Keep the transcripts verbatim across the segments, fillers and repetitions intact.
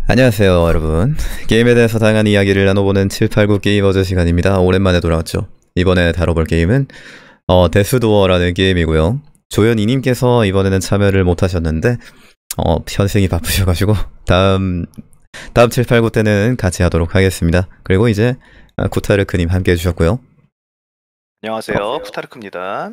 안녕하세요 여러분. 게임에 대해서 다양한 이야기를 나눠보는 칠팔구 게이머즈 시간입니다. 오랜만에 돌아왔죠. 이번에 다뤄볼 게임은 어, 데스도어라는 게임이고요. 조현이님께서 이번에는 참여를 못하셨는데 어, 현생이 바쁘셔가지고 다음 다음 칠팔구 때는 같이 하도록 하겠습니다. 그리고 이제 아, 쿠타르크님 함께 해주셨고요. 안녕하세요, 쿠타르크입니다.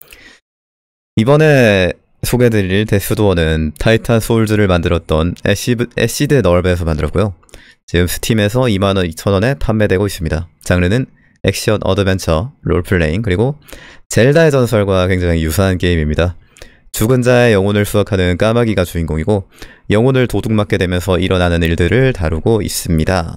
이번에 소개해드릴 데스도어는 타이탄 소울즈를 만들었던 애시드, 애시드 널브에서 만들었고요. 지금 스팀에서 이만 원 이천 원에 판매되고 있습니다. 장르는 액션, 어드벤처, 롤플레잉, 그리고 젤다의 전설과 굉장히 유사한 게임입니다. 죽은 자의 영혼을 수확하는 까마귀가 주인공이고 영혼을 도둑맞게 되면서 일어나는 일들을 다루고 있습니다.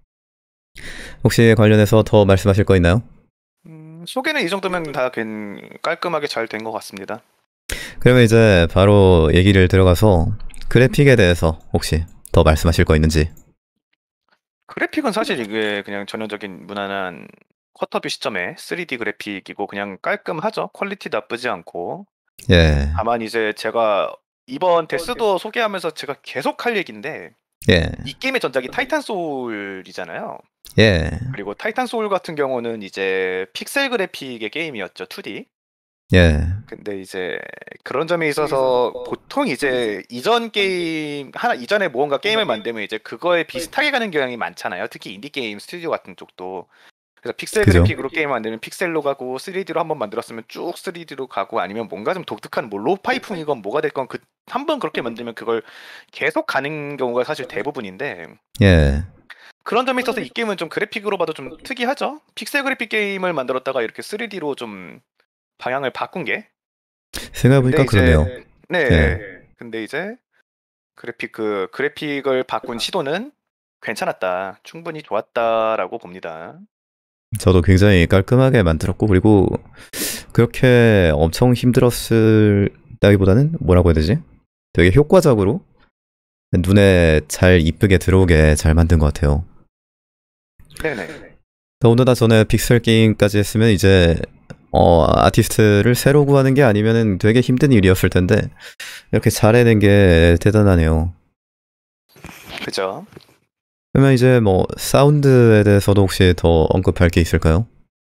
혹시 관련해서 더 말씀하실 거 있나요? 음, 소개는 이 정도면 다 괜- 깔끔하게 잘 된 것 같습니다. 그러면 이제 바로 얘기를 들어가서 그래픽에 대해서 혹시 더 말씀하실 거 있는지. 그래픽은 사실 이게 그냥 전형적인 무난한 쿼터뷰 시점의 쓰리디 그래픽이고 그냥 깔끔하죠. 퀄리티 나쁘지 않고. 예, 다만 이제 제가 이번 데스도어 소개하면서 제가 계속 할 얘기인데 예, 이 게임의 전작이 타이탄 소울이잖아요. 예, 그리고 타이탄 소울 같은 경우는 이제 픽셀 그래픽의 게임이었죠. 투디. 예, 근데 이제 그런 점에 있어서 보통 이제 이전 게임 하나 이전에 무언가 게임을 만들면 이제 그거에 비슷하게 가는 경향이 많잖아요. 특히 인디 게임 스튜디오 같은 쪽도. 그래서 픽셀 그죠. 그래픽으로 게임 만들면 픽셀로 가고 쓰리디로 한번 만들었으면 쭉 쓰리디로 가고 아니면 뭔가 좀 독특한 뭐 로파이풍이건 뭐가 됐건 그 한 번 그렇게 만들면 그걸 계속 가는 경우가 사실 대부분인데 예. 그런 점에 있어서 이 게임은 좀 그래픽으로 봐도 좀 특이하죠. 픽셀 그래픽 게임을 만들었다가 이렇게 쓰리디로 좀 방향을 바꾼 게 근데 생각해보니까 그러네요. 이제 네. 예. 근데 이제 그래픽 그 그래픽을 바꾼 시도는 괜찮았다. 충분히 좋았다라고 봅니다. 저도 굉장히 깔끔하게 만들었고, 그리고 그렇게 엄청 힘들었다기보다는 뭐라고 해야 되지? 되게 효과적으로 눈에 잘 이쁘게 들어오게 잘 만든 것 같아요. 네네. 더군다나 전에 픽셀 게임까지 했으면 이제 어, 아티스트를 새로 구하는 게 아니면은 되게 힘든 일이었을 텐데 이렇게 잘 해낸 게 대단하네요. 그죠. 그러면 이제 뭐 사운드에 대해서도 혹시 더 언급할 게 있을까요?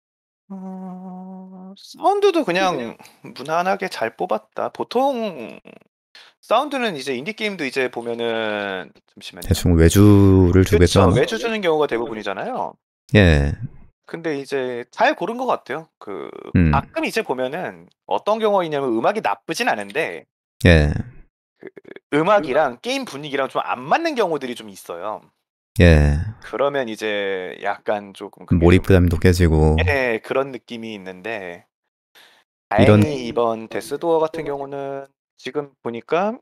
어... 사운드도 그냥 무난하게 잘 뽑았다. 보통 사운드는 이제 인디 게임도 이제 보면은 잠시만요. 대충 외주를 그쵸. 주겠죠. 외주 주는 경우가 대부분이잖아요. 예. 근데 이제 잘 고른 것 같아요. 그 음. 가끔 이제 보면은 어떤 경우이냐면 음악이 나쁘진 않은데 예. 음악이랑 게임 분위기랑 좀 안 맞는 경우들이 좀 있어요. 예. 그러면 이제 약간 조금 그게 좀 몰입감도 깨지고 예, 그런 느낌이 있는데 이런. 다행히 이번 데스도어 같은 경우는 지금 보니까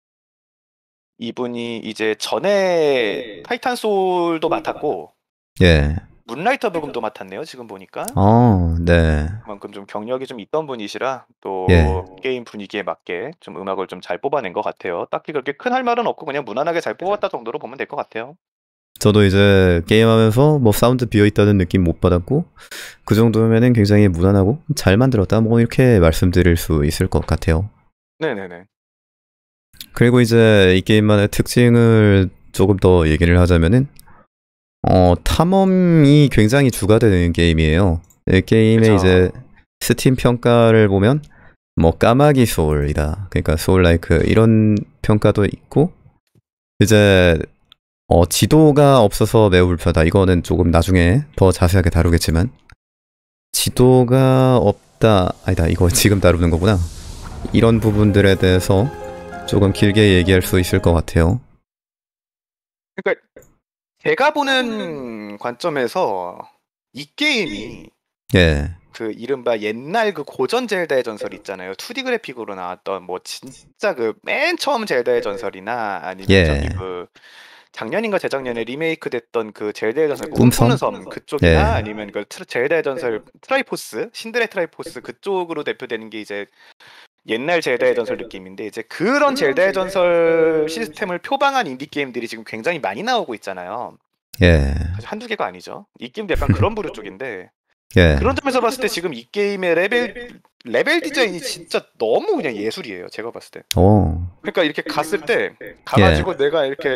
이분이 이제 전에 타이탄 소울도 맡았고 예. 문라이터 부금도 맡았네요. 지금 보니까 어, 네. 그만큼 좀 경력이 좀 있던 분이시라 예. 또 게임 분위기에 맞게 좀 음악을 좀 잘 뽑아낸 것 같아요. 딱히 그렇게 큰 할 말은 없고 그냥 무난하게 잘 뽑았다 정도로 보면 될 것 같아요. 저도 이제 게임하면서 뭐 사운드 비어있다는 느낌 못 받았고 그 정도면은 굉장히 무난하고 잘 만들었다 뭐 이렇게 말씀드릴 수 있을 것 같아요. 네네네. 그리고 이제 이 게임만의 특징을 조금 더 얘기를 하자면은 어 탐험이 굉장히 주가 되는 게임이에요. 이 게임의 그쵸. 이제 스팀 평가를 보면 뭐 까마귀 소울이다, 그러니까 소울 라이크 이런 평가도 있고 이제 어, 지도가 없어서 매우 불편하다. 이거는 조금 나중에 더 자세하게 다루겠지만 지도가 없다. 아니다. 이거 지금 다루는 거구나. 이런 부분들에 대해서 조금 길게 얘기할 수 있을 것 같아요. 그러니까 제가 보는 관점에서 이 게임이 예. 그 이른바 옛날 그 고전 젤다의 전설 있잖아요. 투디 그래픽으로 나왔던 뭐 진짜 그 맨 처음 젤다의 전설이나 아니면 저기 예. 그 작년인가 재작년에 리메이크 됐던 그 젤다의 전설 꿈섬? 꿈꾸는 섬 그쪽이나 예. 아니면 그 트- 젤다의 전설 트라이포스 신드레 트라이포스 그쪽으로 대표되는 게 이제 옛날 젤다의 전설 느낌인데 이제 그런 젤다의 전설 시스템을 표방한 인디 게임들이 지금 굉장히 많이 나오고 있잖아요. 예. 사실 한두 개가 아니죠. 이 게임도 약간 그런 부류 쪽인데 예. 그런 점에서 봤을 때 지금 이 게임의 레벨 레벨 디자인이 진짜 너무 그냥 예술이에요. 제가 봤을 때. 오. 그러니까 이렇게 갔을 때 예. 가가지고 내가 이렇게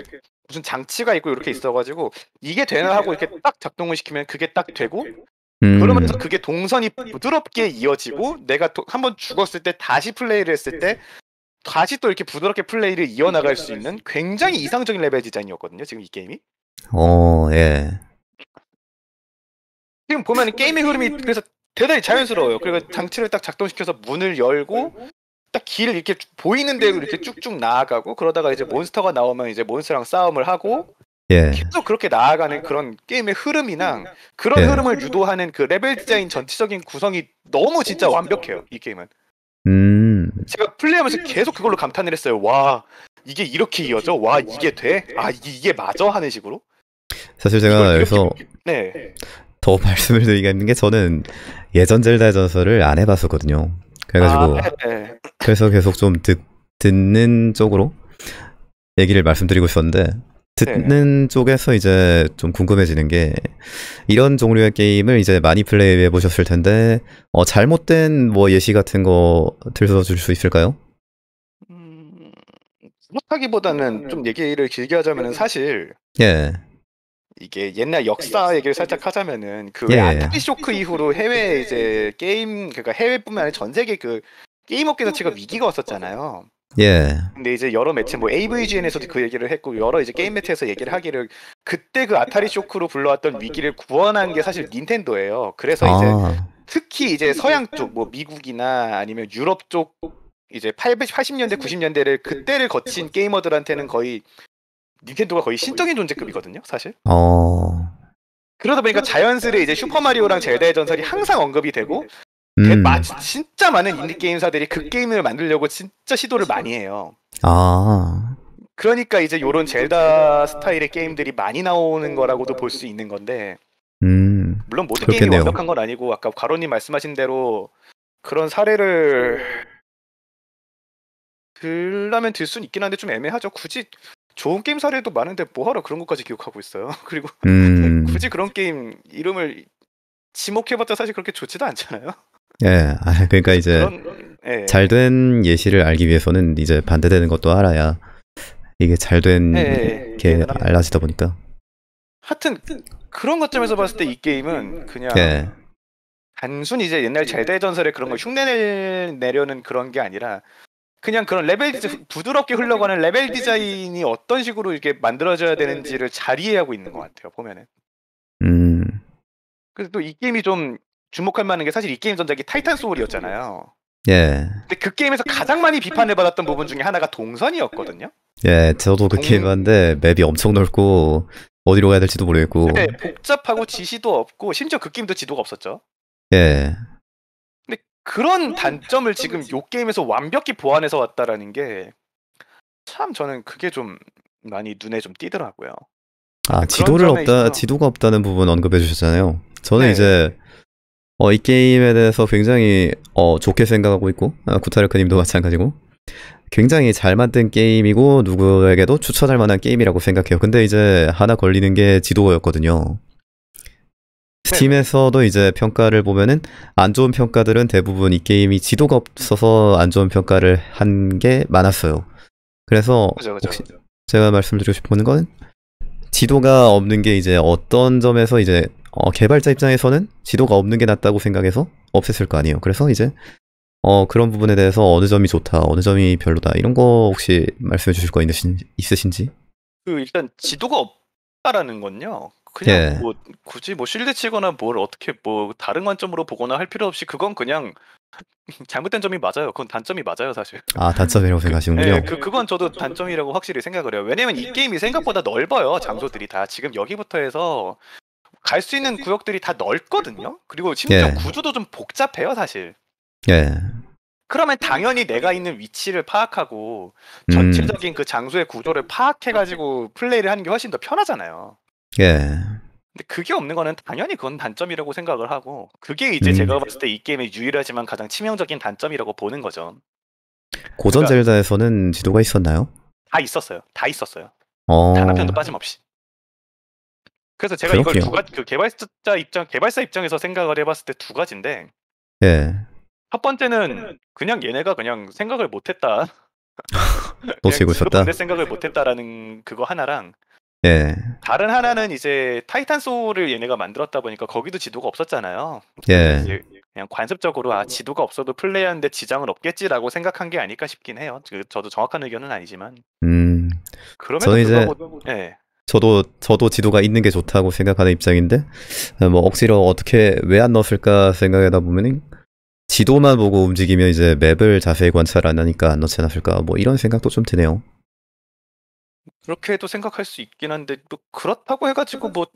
무슨 장치가 있고 이렇게 있어가지고 이게 되나 하고 이렇게 딱 작동을 시키면 그게 딱 되고 음, 그러면서 그게 동선이 부드럽게 이어지고 내가 한번 죽었을 때 다시 플레이를 했을 때 다시 또 이렇게 부드럽게 플레이를 이어나갈 수 있는 굉장히 이상적인 레벨 디자인이었거든요. 지금 이 게임이. 어, 예. 지금 보면 게임의 흐름이 그래서 대단히 자연스러워요. 그리고 장치를 딱 작동시켜서 문을 열고 딱 길을 이렇게 보이는 대로 이렇게 쭉쭉 나아가고 그러다가 이제 몬스터가 나오면 이제 몬스터랑 싸움을 하고 예. 계속 그렇게 나아가는 그런 게임의 흐름이랑 그런 예. 흐름을 유도하는 그 레벨 디자인 전체적인 구성이 너무 진짜 완벽해요. 이 게임은. 음, 제가 플레이하면서 계속 그걸로 감탄을 했어요. 와 이게 이렇게 이어져? 와 이게 돼? 아 이게, 이게 맞아? 하는 식으로. 사실 제가 이걸 여기서 이렇게- 네. 더 말씀을 드리가 있는 게 저는 예전 젤다의 전설을 안 해봤었거든요. 그래가지고, 아, 네. 그래서 계속 좀 듣, 듣는 쪽으로 얘기를 말씀드리고 있었는데, 듣는 쪽에서 이제 좀 궁금해지는 게, 이런 종류의 게임을 이제 많이 플레이해 보셨을 텐데, 어, 잘못된 뭐 예시 같은 거 들어줄 수 있을까요? 음, 그렇다기보다는 좀 얘기를 길게 하자면은 사실 예, 이게 옛날 역사 얘기를 살짝 하자면은 그 예, 왜 예. 아타리 쇼크 이후로 해외 이제 게임 그러니까 해외뿐만 아니라 전 세계 그 게임 업계 자체가 위기가 왔었잖아요. 예, 근데 이제 여러 매체 뭐 에이브이지엔에서도 그 얘기를 했고 여러 이제 게임 매체에서 얘기를 하기를 그때 그 아타리 쇼크로 불러왔던 위기를 구원한 게 사실 닌텐도예요. 그래서 이제 아, 특히 이제 서양 쪽 뭐 미국이나 아니면 유럽 쪽 이제 팔십 년대 구십 년대를 그때를 거친 게이머들한테는 거의 닌텐도가 거의 신적인 존재급이거든요, 사실. 어, 그러다 보니까 자연스레 이제 슈퍼마리오랑 젤다의 전설이 항상 언급이 되고 음, 대- 마- 진짜 많은 인디 게임사들이 그 게임을 만들려고 진짜 시도를 많이 해요. 아, 그러니까 이제 요런 젤다 스타일의 게임들이 많이 나오는 거라고도 볼 수 있는 건데 음, 물론 모든 그렇겠네요. 게임이 완벽한 건 아니고 아까 과로님 말씀하신 대로 그런 사례를 들라면 들 수는 있긴 한데 좀 애매하죠. 굳이 좋은 게임 사례도 많은데 뭐하러 그런 것까지 기억하고 있어요. 그리고 음, 굳이 그런 게임 이름을 지목해봤자 사실 그렇게 좋지도 않잖아요. 예, 아, 그러니까 이제 그런 예. 잘된 예시를 알기 위해서는 이제 반대되는 것도 알아야 이게 잘된 예, 예, 게 이해는 합니다. 알려지다 보니까. 하여튼 그런 것점에서 봤을 때 이 게임은 그냥 예, 단순히 이제 옛날 젤다의 전설의 그런 걸 흉내내려는 그런 게 아니라 그냥 그런 레벨 디자인, 부드럽게 흘러가는 레벨 디자인이 어떤 식으로 이렇게 만들어져야 되는지를 잘 이해하고 있는 것 같아요. 보면은. 음, 그래서 또 이 게임이 좀 주목할 만한 게 사실 이 게임 전작이 타이탄 소울이었잖아요. 예, 근데 그 게임에서 가장 많이 비판을 받았던 부분 중에 하나가 동선이었거든요. 예, 저도 그 동- 게임 하는데 맵이 엄청 넓고 어디로 가야 될지도 모르겠고. 네, 복잡하고 지시도 없고 심지어 그 게임도 지도가 없었죠. 예, 근데 그런 단점을 지금 요 게임에서 완벽히 보완해서 왔다라는 게 참 저는 그게 좀 많이 눈에 좀 띄더라고요. 아, 그런 지도를 점에 없다, 있어서- 지도가 없다는 부분 언급해 주셨잖아요. 저는 네. 이제 어, 이 게임에 대해서 굉장히 어, 좋게 생각하고 있고, 아, 구타르크님도 마찬가지고, 굉장히 잘 만든 게임이고 누구에게도 추천할 만한 게임이라고 생각해요. 근데 이제 하나 걸리는 게 지도였거든요. 스팀에서도 이제 평가를 보면은 안 좋은 평가들은 대부분 이 게임이 지도가 없어서 안 좋은 평가를 한 게 많았어요. 그래서 그죠, 그죠. 혹시 제가 말씀드리고 싶은 건 지도가 없는 게 이제 어떤 점에서 이제 어, 개발자 입장에서는 지도가 없는 게 낫다고 생각해서 없앴을 거 아니에요. 그래서 이제 어, 그런 부분에 대해서 어느 점이 좋다, 어느 점이 별로다 이런 거 혹시 말씀해 주실 거 있으신, 있으신지? 그 일단 지도가 없다라는 건요. 그냥 예. 뭐 굳이 뭐 실드 치거나 뭘 어떻게 뭐 다른 관점으로 보거나 할 필요 없이 그건 그냥 잘못된 점이 맞아요. 그건 단점이 맞아요, 사실. 아, 단점이라고 생각하시는군요. 예, 그 그건 저도 단점이라고 확실히 생각을 해요. 왜냐면 이 게임이 생각보다 넓어요. 장소들이 다 지금 여기부터 해서 갈 수 있는 구역들이 다 넓거든요. 그리고 심지어 예. 구조도 좀 복잡해요, 사실. 예. 그러면 당연히 내가 있는 위치를 파악하고 음, 전체적인 그 장소의 구조를 파악해가지고 플레이를 하는 게 훨씬 더 편하잖아요. 예. 근데 그게 없는 거는 당연히 그건 단점이라고 생각을 하고 그게 이제 음. 제가 봤을 때 이 게임의 유일하지만 가장 치명적인 단점이라고 보는 거죠. 고전 그러니까- 젤다에서는 지도가 있었나요? 다 있었어요. 다 있었어요. 어, 단 한 편도 빠짐없이. 그래서 제가 이걸 그렇군요. 두 가지 그 개발자 입장 개발사 입장에서 생각을 해봤을 때 두 가지인데 예. 첫 번째는 그냥 얘네가 그냥 생각을 못했다. 놓치고 그냥 지도 있었다. 만들 생각을 못했다라는 그거 하나랑 예, 다른 하나는 이제 타이탄 소울을 얘네가 만들었다 보니까 거기도 지도가 없었잖아요. 예. 이제 그냥 관습적으로 아 지도가 없어도 플레이하는데 지장은 없겠지라고 생각한 게 아닐까 싶긴 해요. 그 저도 정확한 의견은 아니지만 음, 그럼에도 저는 이제 불구하고 예. 저도 저도 지도가 있는 게 좋다고 생각하는 입장인데 어, 뭐 억지로 어떻게 왜 안 넣었을까 생각하다 보면은 지도만 보고 움직이면 이제 맵을 자세히 관찰 안 하니까 안 넣지 않았을까 뭐 이런 생각도 좀 드네요. 그렇게도 생각할 수 있긴 한데 뭐 그렇다고 해가지고 뭐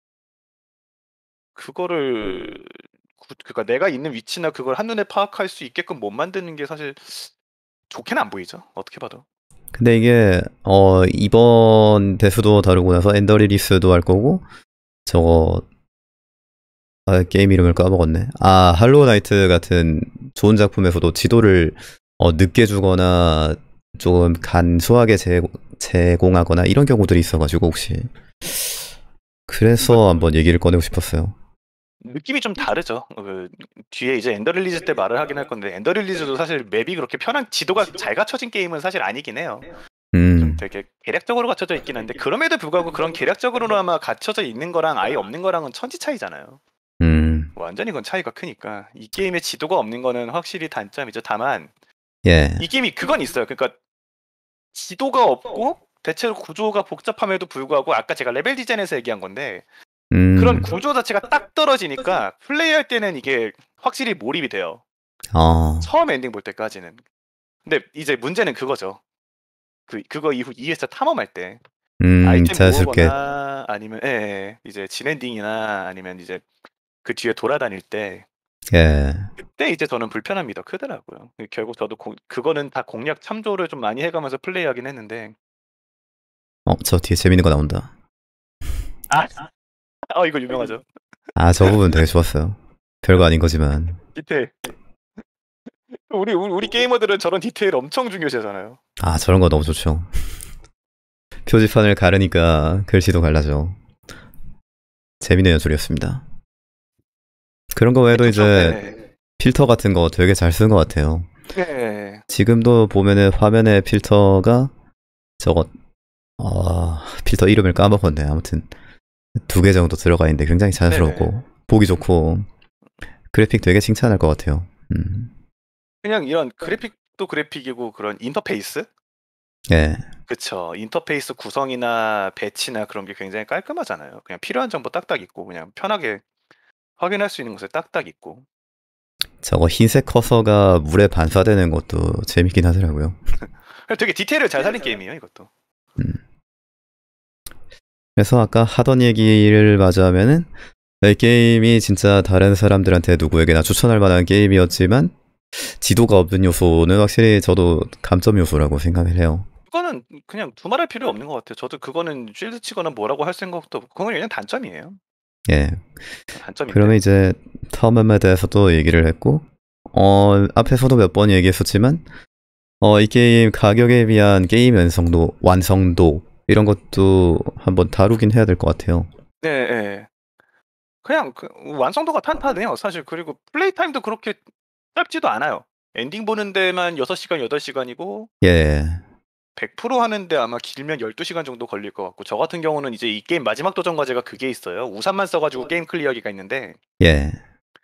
그거를 구- 그러니까 내가 있는 위치나 그걸 한눈에 파악할 수 있게끔 못 만드는 게 사실 좋게는 안 보이죠. 어떻게 봐도. 근데 이게 어 이번 데스도 다루고 나서 엔더 리리스도 할 거고 저거 아, 게임 이름을 까먹었네. 아 할로우 나이트 같은 좋은 작품에서도 지도를 어, 늦게 주거나 조금 간소하게 제공, 제공하거나 이런 경우들이 있어가지고 혹시 그래서 한번 얘기를 꺼내고 싶었어요. 느낌이 좀 다르죠. 그 뒤에 이제 엔더 릴리즈 때 말을 하긴 할 건데 엔더 릴리즈도 사실 맵이 그렇게 편한 지도가 잘 갖춰진 게임은 사실 아니긴 해요. 좀 음, 되게 계략적으로 갖춰져 있긴 한데 그럼에도 불구하고 그런 계략적으로나마 갖춰져 있는 거랑 아예 없는 거랑은 천지 차이잖아요. 음, 완전히 그건 차이가 크니까 이 게임에 지도가 없는 거는 확실히 단점이죠. 다만 예, 이 게임이 그건 있어요. 그러니까 지도가 없고 대체로 구조가 복잡함에도 불구하고 아까 제가 레벨 디자인에서 얘기한 건데 그런 음, 구조 자체가 딱 떨어지니까 플레이할 때는 이게 확실히 몰입이 돼요. 어, 처음 엔딩 볼 때까지는. 근데 이제 문제는 그거죠. 그 그거 이후 이 회차 탐험할 때 음, 아이템 자연스럽게, 모으거나 아니면 예, 예, 이제 진엔딩이나 아니면 이제 그 뒤에 돌아다닐 때 예, 그때 이제 저는 불편함이 더 크더라고요. 결국 저도 고- 그거는 다 공략 참조를 좀 많이 해가면서 플레이하긴 했는데 어, 저 뒤에 재밌는 거 나온다. 아, 어 이거 유명하죠. 아, 저 부분 되게 좋았어요. 별거 아닌 거지만, 디테일. 우리 우리, 우리 게이머들은 저런 디테일 엄청 중요시하잖아요. 아, 저런 거 너무 좋죠. 표지판을 가르니까 글씨도 갈라져. 재밌는 연출이었습니다. 그런 거 외에도 좀, 이제 예, 필터 같은 거 되게 잘 쓴 것 같아요. 예. 예. 지금도 보면은 화면에 필터가 저거 어, 필터 이름을 까먹었네. 아무튼 두 개 정도 들어가 있는데 굉장히 자연스럽고 네네. 보기 좋고 그래픽 되게 칭찬할 것 같아요. 음. 그냥 이런 그래픽도 그래픽이고 그런 인터페이스? 예. 그쵸. 인터페이스 구성이나 배치나 그런 게 굉장히 깔끔하잖아요. 그냥 필요한 정보 딱딱 있고 그냥 편하게 확인할 수 있는 곳에 딱딱 있고. 저거 흰색 커서가 물에 반사되는 것도 재밌긴 하더라고요. 되게 디테일을 잘 살린 게임이에요, 이것도. 음. 그래서 아까 하던 얘기를 마저 하면은 이 게임이 진짜 다른 사람들한테 누구에게나 추천할 만한 게임이었지만 지도가 없는 요소는 확실히 저도 감점 요소라고 생각을 해요. 그거는 그냥 두말할 필요 없는 것 같아요. 저도 그거는 쉴드 치거나 뭐라고 할 생각도 없고 그건 그냥 단점이에요. 예. 단점인데. 그러면 이제 텀음에 대해서도 얘기를 했고 어 앞에서도 몇 번 얘기했었지만 어 이 게임 가격에 비한 게임 완성도 완성도 이런 것도 한번 다루긴 해야 될 것 같아요. 네, 예. 그냥 그 완성도가 탄탄해요, 사실. 그리고 플레이 타임도 그렇게 짧지도 않아요. 엔딩 보는 데만 여섯 시간, 여덟 시간이고 예. 백 퍼센트 하는데 아마 길면 열두 시간 정도 걸릴 것 같고 저 같은 경우는 이제 이 게임 마지막 도전 과제가 그게 있어요. 우산만 써가지고 게임 클리어하기가 있는데 예.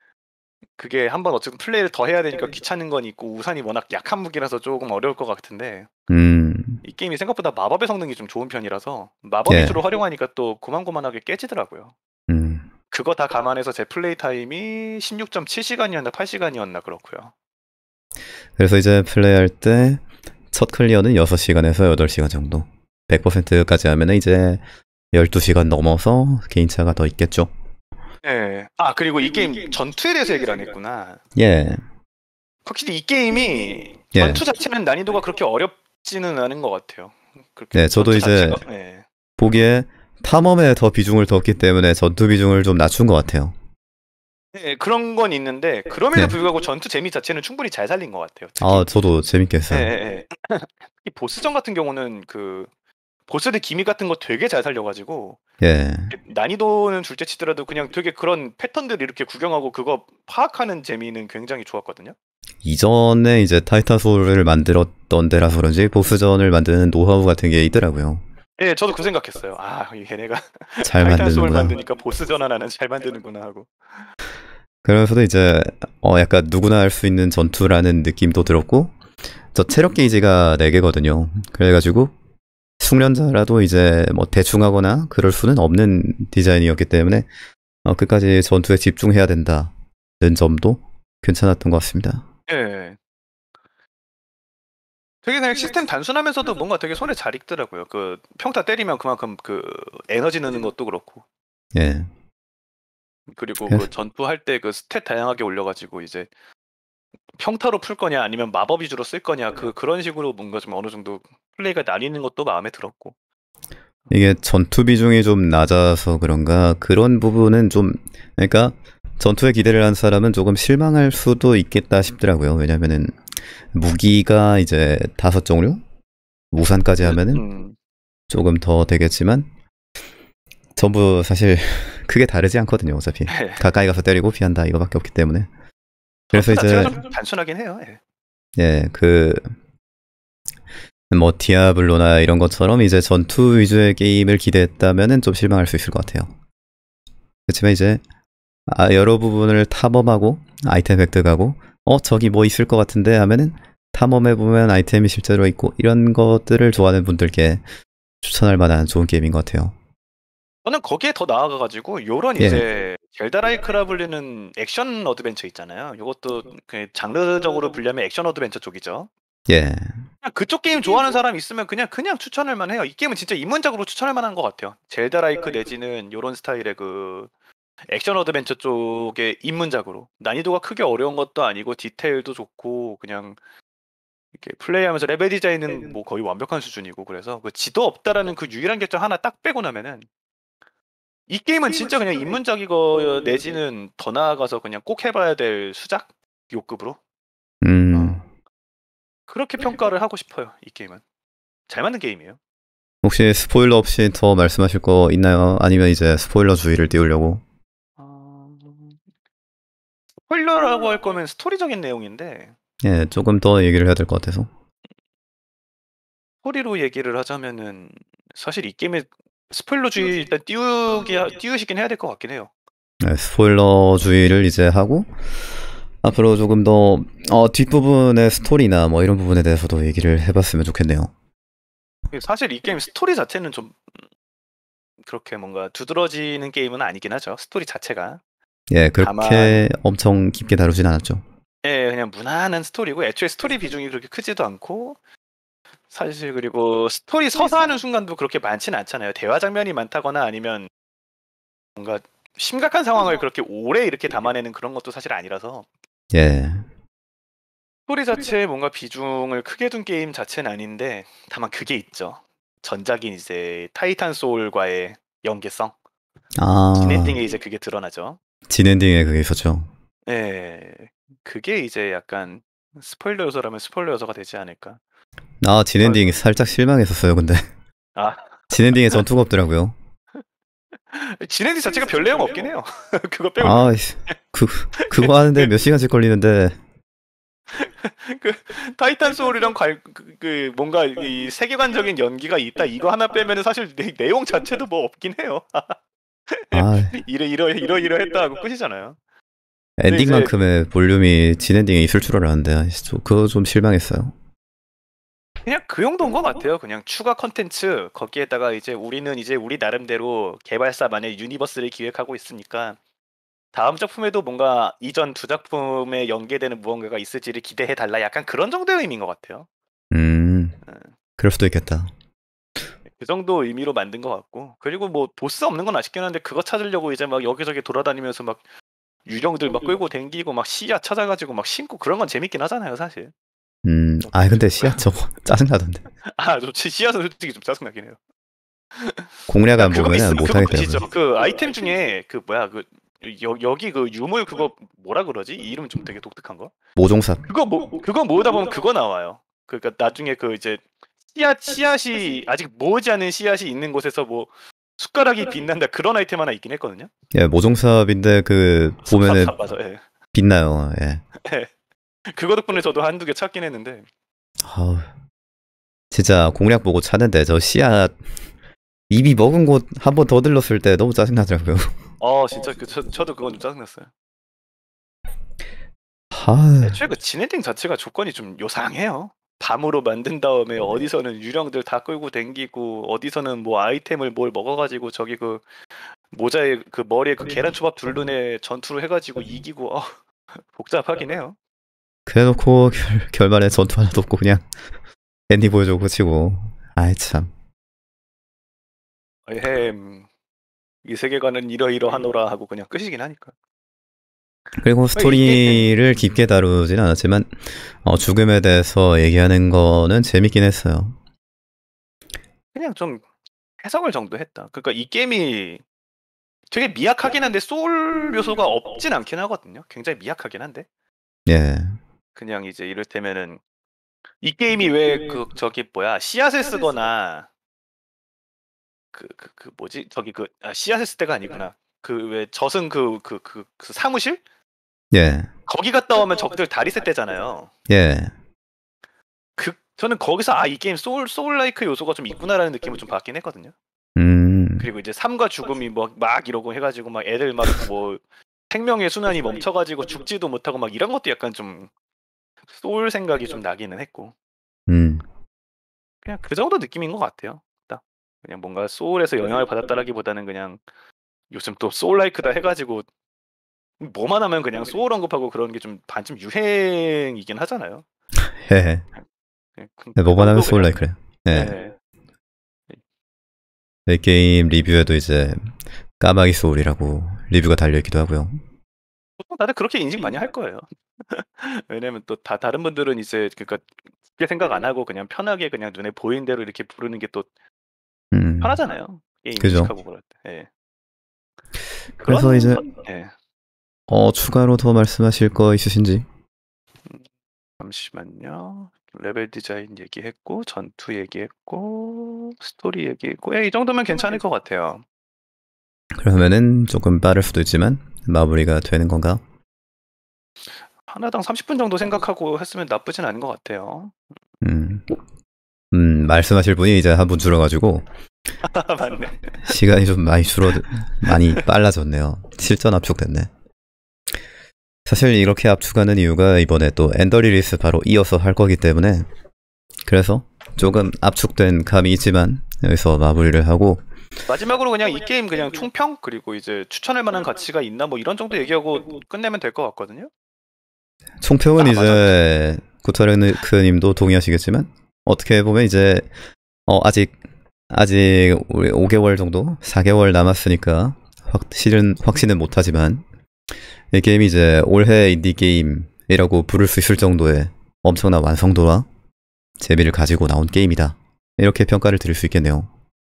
그게 한번 어쨌든 플레이를 더 해야 되니까 귀찮은 건 있고 우산이 워낙 약한 무기라서 조금 어려울 것 같은데 음. 이 게임이 생각보다 마법의 성능이 좀 좋은 편이라서 마법 예. 위주로 활용하니까 또 고만고만하게 깨지더라고요. 음. 그거 다 감안해서 제 플레이 타임이 십육 점 칠 시간이었나 팔 시간이었나 그렇고요. 그래서 이제 플레이할 때 첫 클리어는 여섯 시간에서 여덟 시간 정도. 백 퍼센트까지 하면은 이제 열두 시간 넘어서 개인차가 더 있겠죠. 네. 아 그리고 이 게임 전투에 대해서 얘기를 안 했구나. 예. 확실히 이 게임이 예. 전투 자체는 난이도가 그렇게 어렵지는 않은 것 같아요. 그렇게 네, 저도 전투 이제 자체가, 네. 보기에 탐험에 더 비중을 뒀기 때문에 전투 비중을 좀 낮춘 것 같아요. 네, 그런 건 있는데 그럼에도 네. 불구하고 전투 재미 자체는 충분히 잘 살린 것 같아요. 특히, 아, 저도 재밌게 했어요. 네, 네, 네. 이 보스전 같은 경우는 그 보스들 기믹 같은 거 되게 잘 살려가지고 예. 난이도는 둘째치더라도 그냥 되게 그런 패턴들 이렇게 구경하고 그거 파악하는 재미는 굉장히 좋았거든요. 이전에 이제 타이탄 소울을 만들었던 데라서 그런지 보스전을 만드는 노하우 같은 게 있더라고요. 예, 저도 그 생각했어요. 아, 얘네가 잘 타이탄 소울 만드는구나. 만드니까 보스 전환하는 잘 만드는구나 하고. 그러면서도 이제 어 약간 누구나 할 수 있는 전투라는 느낌도 들었고 저 체력 게이지가 네 개거든요. 그래가지고 숙련자라도 이제 뭐 대충 하거나 그럴 수는 없는 디자인이었기 때문에 어, 끝까지 전투에 집중해야 된다는 점도 괜찮았던 것 같습니다. 예. 되게 그냥 시스템 단순하면서도 뭔가 되게 손에 잘 익더라고요. 그 평타 때리면 그만큼 그 에너지 넣는 것도 그렇고. 예. 그리고 그래서- 그 전투할 때 그 스탯 다양하게 올려가지고 이제 평타로 풀 거냐 아니면 마법 위주로 쓸 거냐 그 그런 식으로 뭔가 좀 어느 정도 플레이가 나뉘는 것도 마음에 들었고. 이게 전투 비중이 좀 낮아서 그런가 그런 부분은 좀 그러니까 전투에 기대를 한 사람은 조금 실망할 수도 있겠다 싶더라고요. 왜냐면은 무기가 이제 다섯 종류 무산까지 하면은 음, 조금 더 되겠지만 전부 사실 크게 다르지 않거든요. 어차피 예. 가까이 가서 때리고 피한다 이거밖에 없기 때문에 그래서 전투 자체가 이제 좀 단순하긴 해요. 예. 예, 그 뭐 디아블로나 이런 것처럼 이제 전투 위주의 게임을 기대했다면은 좀 실망할 수 있을 것 같아요. 그렇지만 이제 아, 여러 부분을 탐험하고 아이템 획득하고 어 저기 뭐 있을 것 같은데 하면은 탐험해 보면 아이템이 실제로 있고 이런 것들을 좋아하는 분들께 추천할 만한 좋은 게임인 것 같아요. 저는 거기에 더 나아가가지고 요런 예. 이제 젤다라이크라 불리는 액션 어드벤처 있잖아요. 요것도 그 장르적으로 불리면 액션 어드벤처 쪽이죠. 예. 그냥 그쪽 게임 좋아하는 사람 있으면 그냥 그냥 추천할 만해요. 이 게임은 진짜 입문작으로 추천할 만한 것 같아요. 젤다라이크 내지는 요런 스타일의 그 액션 어드벤처 쪽의 입문작으로 난이도가 크게 어려운 것도 아니고 디테일도 좋고 그냥 이렇게 플레이하면서 레벨 디자인은 뭐 거의 완벽한 수준이고 그래서 그 지도 없다라는 그 유일한 결정 하나 딱 빼고 나면은 이 게임은 진짜 그냥 입문작이거 내지는 더 나아가서 그냥 꼭 해봐야 될 수작 요급으로 음. 어. 그렇게 평가를 하고 싶어요. 이 게임은 잘 만든 게임이에요. 혹시 스포일러 없이 더 말씀하실 거 있나요? 아니면 이제 스포일러 주의를 띄우려고? 어... 스포일러라고 할 거면 스토리적인 내용인데 예, 조금 더 얘기를 해야 될 것 같아서. 스토리로 얘기를 하자면은 사실 이 게임에 스포일러주의 일단 띄우기 띄우시긴 해야 될 것 같긴 해요. 네, 스포일러 주의를 이제 하고 앞으로 조금 더 어, 뒷부분의 스토리나 뭐 이런 부분에 대해서도 얘기를 해봤으면 좋겠네요. 사실 이 게임 스토리 자체는 좀 그렇게 뭔가 두드러지는 게임은 아니긴 하죠. 스토리 자체가. 예, 그렇게 다만 엄청 깊게 다루진 않았죠. 예, 그냥 무난한 스토리고 애초에 스토리 비중이 그렇게 크지도 않고 사실 그리고 스토리 서사하는 순간도 그렇게 많지는 않잖아요. 대화 장면이 많다거나 아니면 뭔가 심각한 상황을 그렇게 오래 이렇게 담아내는 그런 것도 사실 아니라서 예, 스토리 자체에 뭔가 비중을 크게 둔 게임 자체는 아닌데 다만 그게 있죠. 전작인 이제 타이탄 소울과의 연계성. 아, 진엔딩에 이제 그게 드러나죠. 진엔딩에 그게 있었죠. 예. 그게 이제 약간 스포일러 요소라면 스포일러 요소가 되지 않을까. 아, 진엔딩 살짝 실망했었어요. 근데 아, 진엔딩에 전투가 없더라고요. 진엔딩 자체가 별 내용 없긴 해요. 그거 빼고 아, 그 그거 하는데 몇 시간씩 걸리는데. 그 타이탄 소울이랑 관, 그, 그 뭔가 이 세계관적인 연기가 있다 이거 하나 빼면은 사실 내, 내용 자체도 뭐 없긴 해요. 아, 이래 이러 이러 이러 했다 하고 끝이잖아요. 엔딩만큼의 볼륨이 진엔딩에 있을 줄 알았는데 아, 저- 그거 좀 실망했어요. 그냥 그 정도인 것 같아요. 그냥 추가 컨텐츠 거기에다가 이제 우리는 이제 우리 나름대로 개발사만의 유니버스를 기획하고 있으니까 다음 작품에도 뭔가 이전 두 작품에 연계되는 무언가가 있을지를 기대해 달라. 약간 그런 정도의 의미인 것 같아요. 음, 그럴 수도 있겠다. 그 정도 의미로 만든 것 같고 그리고 뭐 보스 없는 건 아쉽긴 한데 그거 찾으려고 이제 막 여기저기 돌아다니면서 막 유령들 막 끌고 댕기고 막 씨앗 찾아가지고 막 심고 그런 건 재밌긴 하잖아요 사실. 음, 아 근데 씨앗 저거 짜증나던데. 아 좋지 씨앗은 솔직히 좀 짜증나긴 해요. 공략 안 그거 보면은 있으면 그거 못하겠더라고요. 보시죠. 그 아이템 중에 그 뭐야 그 여, 여기 그 유물 그거 뭐라 그러지? 이 이름 좀 되게 독특한 거. 모종삽. 그거 뭐 그거 모으다 보면 그거 나와요. 그러니까 나중에 그 이제 씨앗 씨앗이 아직 모으지 않은 씨앗이 있는 곳에서 뭐 숟가락이 빛난다 그런 아이템 하나 있긴 했거든요. 예, 모종삽인데 그 보면은 삽, 삽, 맞아. 예. 빛나요. 예. 그거 덕분에 저도 한두 개 찾긴 했는데 아우, 진짜 공략 보고 찾는데 저 씨앗 입이 먹은 곳 한 번 더 들렀을 때 너무 짜증나더라고요. 어 진짜 그 저, 저도 그건 좀 짜증났어요. 하... 애초에 그 진엔딩 자체가 조건이 좀 요상해요. 밤으로 만든 다음에 어디서는 유령들 다 끌고 댕기고 어디서는 뭐 아이템을 뭘 먹어가지고 저기 그 모자에 그 머리에 그 계란초밥 둘른에 전투를 해가지고 이기고 어, 복잡하긴 해요. 그래놓고 결, 결말에 전투 하나도 없고 그냥 앤디 보여주고 그치고 아이 참. 햄, 이 세계관은 이러이러하노라 하고 그냥 끝이긴 하니까. 그리고 스토리를 깊게 다루진 않았지만 어, 죽음에 대해서 얘기하는 거는 재밌긴 했어요. 그냥 좀 해석을 정도 했다. 그러니까 이 게임이 되게 미약하긴 한데 소울 요소가 없진 않긴 하거든요. 굉장히 미약하긴 한데. 예. 그냥 이제 이를테면은 이 게임이 왜 그 저기 뭐야 씨앗을 쓰거나 그 그 그 뭐지 저기 그 아, 씨앗을 쓸 때가 아니구나. 그 왜 저승 그 그 그 그 사무실 예. 거기 갔다 오면 적들 다리 쓸 때잖아요. 예. 그 저는 거기서 아 이 게임 소울 소울 라이크 요소가 좀 있구나라는 느낌을 좀 받긴 했거든요. 음. 그리고 이제 삶과 죽음이 뭐 막 이러고 해가지고 막 애들 막 뭐 생명의 순환이 멈춰가지고 죽지도 못하고 막 이런 것도 약간 좀 소울 생각이 좀 나기는 했고. 음. 그냥 그 정도 느낌인 것 같아요. 딱 그냥 뭔가 소울에서 영향을 받았다라기보다는 그냥 요즘 또 소울 라이크다 해가지고 뭐만 하면 그냥 소울 언급하고 그런 게 좀 반쯤 유행이긴 하잖아요. 예. 그냥 그, 네, 그 뭐만 하면 정도 소울 그냥 라이크래. 예. 네. 네, 게임 리뷰에도 이제 까마귀 소울이라고 리뷰가 달려있기도 하고요. 보통 다들 그렇게 인식 많이 할 거예요. 왜냐면 또 다 다른 분들은 이제 그러니까 깊게 생각 안 하고 그냥 편하게 그냥 눈에 보이는 대로 이렇게 부르는 게 또 음. 편하잖아요. 게임 그죠. 인식하고 그럴 때. 예. 그래서 그런 이제 것- 예. 어 추가로 더 말씀하실 거 있으신지? 잠시만요. 레벨 디자인 얘기했고 전투 얘기했고 스토리 얘기했고 예, 이 정도면 괜찮을 것 같아요. 그러면은 조금 빠를 수도 있지만 마무리가 되는 건가? 하나당 삼십 분 정도 생각하고 했으면 나쁘진 않은 것 같아요. 음. 음, 말씀하실 분이 이제 한 분 줄어가지고 맞네. 시간이 좀 많이 줄어 많이 빨라졌네요. 실전 압축됐네. 사실 이렇게 압축하는 이유가 이번에 또 엔더 리리스 바로 이어서 할 거기 때문에 그래서 조금 압축된 감이 있지만 여기서 마무리를 하고 마지막으로 그냥 이 게임 그냥 총평 그리고 이제 추천할 만한 가치가 있나 뭐 이런 정도 얘기하고 끝내면 될 것 같거든요. 총평은 아, 이제 구타르크님도 동의하시겠지만 어떻게 보면 이제 어 아직 아직 우리 오 개월 정도 사 개월 남았으니까 확실은 확신은 못하지만 이 게임이 이제 올해 인디 게임이라고 부를 수 있을 정도의 엄청난 완성도와 재미를 가지고 나온 게임이다. 이렇게 평가를 드릴 수 있겠네요.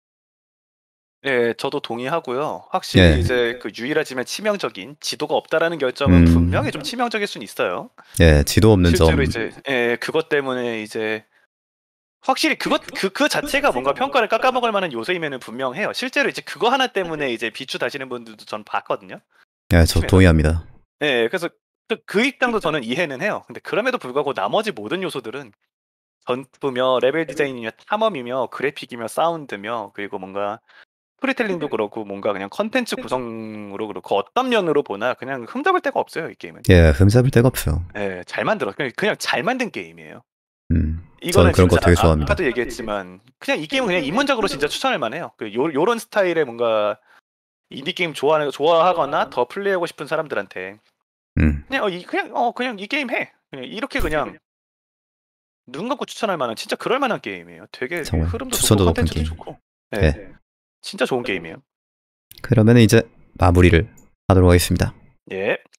네, 저도 동의하고요. 확실히 예. 이제 그 유일하지만 치명적인 지도가 없다라는 결점은 음. 분명히 좀 치명적일 수는 있어요. 예, 지도 없는 실제로 점. 이제 예, 그것 때문에 이제 확실히 그것 그, 그 자체가 뭔가 평가를 깎아먹을 만한 요소이면은 분명해요. 실제로 이제 그거 하나 때문에 이제 비추 다시는 분들도 전 봤거든요. 예, 저 동의합니다. 네, 그래서 그, 그 입장도 저는 이해는 해요. 근데 그럼에도 불구하고 나머지 모든 요소들은 전투며 레벨 디자인이며 탐험이며 그래픽이며 사운드며 그리고 뭔가 스토리텔링도 그렇고 뭔가 그냥 컨텐츠 구성으로 그렇고 어떤 면으로 보나 그냥 흠잡을 데가 없어요 이 게임은. 예, 흠잡을 데가 없어요. 예, 잘 만들어 그냥 그냥 잘 만든 게임이에요. 음, 이거는 저는 그런 거 진짜 되게 아, 좋아합니다. 아까도 얘기했지만 그냥 이 게임은 그냥 입문적으로 진짜 추천할 만해요. 그 요, 요런 스타일의 뭔가 인디 게임 좋아하는 좋아하거나 더 플레이하고 싶은 사람들한테 음, 그냥 어, 이 그냥 어 그냥 이 게임 해. 그냥 이렇게 그냥 눈 감고 추천할 만한 진짜 그럴 만한 게임이에요. 되게 정말 흐름도 좋고 추천도 높은 컨텐츠도 게임. 좋고. 예. 네. 진짜 좋은 게임이에요. 그러면 이제 마무리를 하도록 하겠습니다. 예.